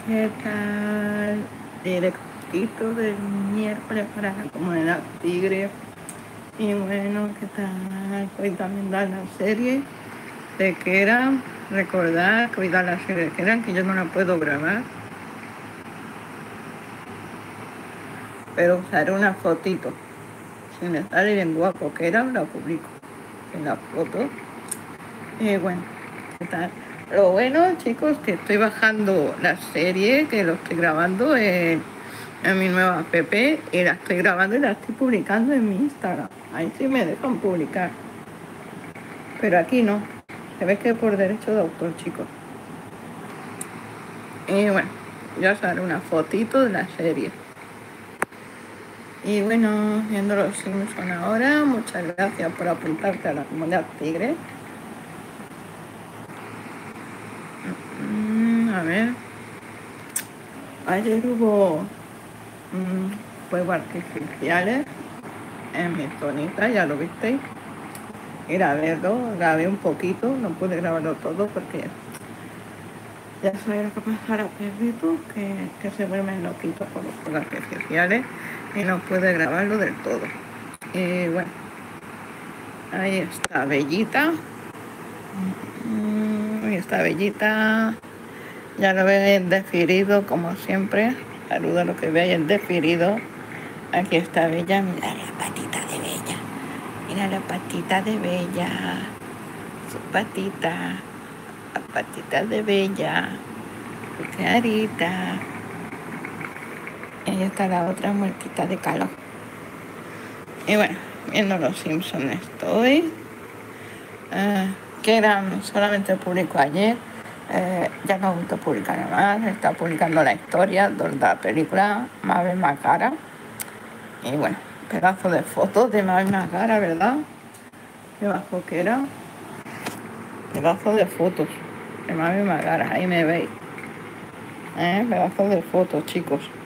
¿Qué tal? Directito del miércoles para la comunidad Tigre. Y bueno, ¿qué tal? Hoy también da la serie de que era. Recordar que hoy da la serie de que eran, que yo no la puedo grabar. Pero usaré una fotito. Si me sale bien guapo que era, la publico en la foto. Y bueno, ¿qué tal? Lo bueno, chicos, que estoy bajando la serie, que lo estoy grabando en mi nueva app y la estoy grabando y la estoy publicando en mi Instagram. Ahí sí me dejan publicar. Pero aquí no. Se ve que por derecho de autor, chicos. Y bueno, ya os haré una fotito de la serie. Y bueno, viendo los Simpson ahora, muchas gracias por apuntarte a la comunidad Tigre. A ver. Ayer hubo fuegos artificiales en mi zonita, ya lo visteis. Ir a verlo, grabé un poquito, no pude grabarlo todo porque ya sabéis lo que pasa a los perritos, que se vuelven loquitos por los fuegos artificiales y no pude grabarlo del todo. Y bueno, ahí está Bellita. Ahí está Bellita. Ya lo veis en desfirido, como siempre. Saludo a los que veáis en desfirido. Aquí está Bella, mira la patita de Bella. Mira la patita de Bella. Su patita. La patita de Bella. Su carita. Y ahí está la otra muertita de calor. Y bueno, viendo los Simpsons estoy. Que eran, solamente publicó ayer. Ya no he vuelto a publicar nada más. Está publicando la historia de la película Mabel Macara. Y bueno, pedazo de fotos de Mabel Macara, ¿verdad? Qué bajo que era. Pedazo de fotos de Mabel Macara, ahí me veis. Pedazo de fotos, chicos.